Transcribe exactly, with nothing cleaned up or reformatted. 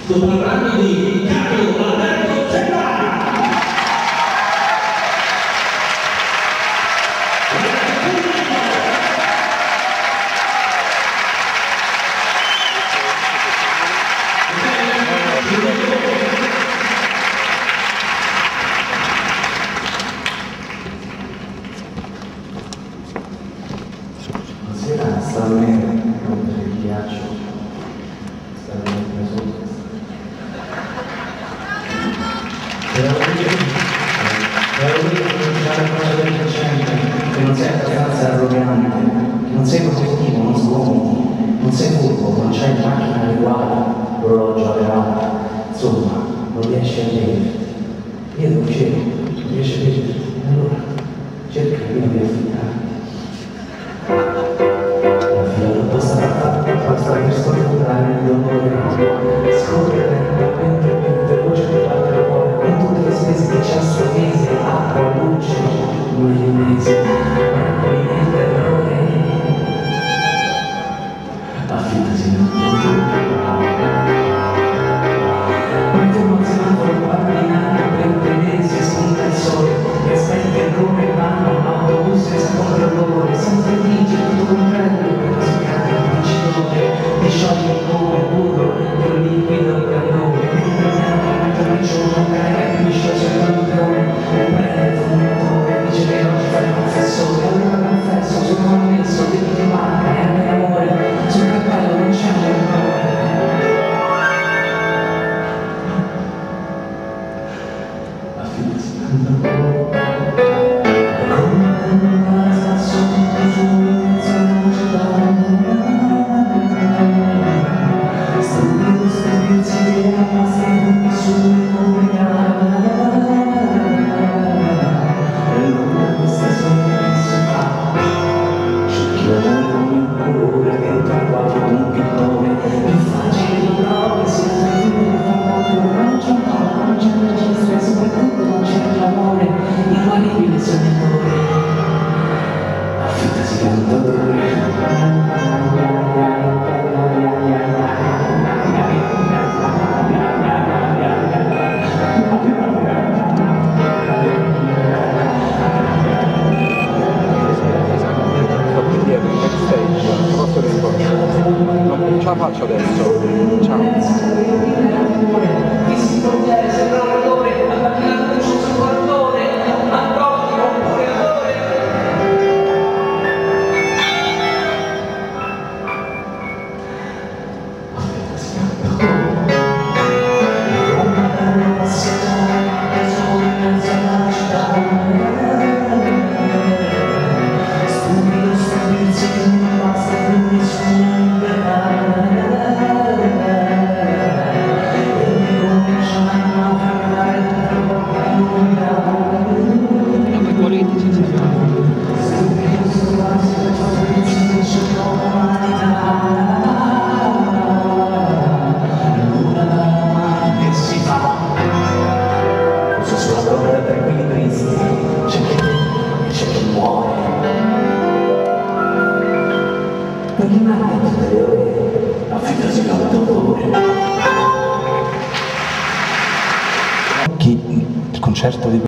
Sto parlando di Carlo Alberto Cellari. Buonasera, stavo bene, rompere il ghiaccio, stavo bene sotto. Però io cominciare a cosa del recente, che non sei abbastanza arrogante, che non sei positivo, non sgomiti, non sei furbo, non c'hai macchina adeguata, l'orologio adeguato, insomma, non riesci a vedere. Io lo dicevo, non riesci a vedere, allora cerca prima di affittare. Basta questo ricordare il dolore, scoprire lentamente più veloce che parte il cuore, con tutte le spese che ci ha spese, acqua, luce, noi mesi, mai niente errore. Affidati nel poi tu non si manca un parminare per venirsi, spunta il sole, e aspetti il come vanno, autobus senza controllore, senza felice, tutto comprendo, però si cade il vincitore, ti scioglie come burro, che lo liquido il cannone, e prendiamo il camicio, non cae, capisce sul campione, prende il fondatore, dice che oggi fa il confessore, allora confesso, sul commesso, di chi ti manca, e a me amore, sul cappello non c'è un errore. Non ce la faccio adesso, ciao. Il concerto di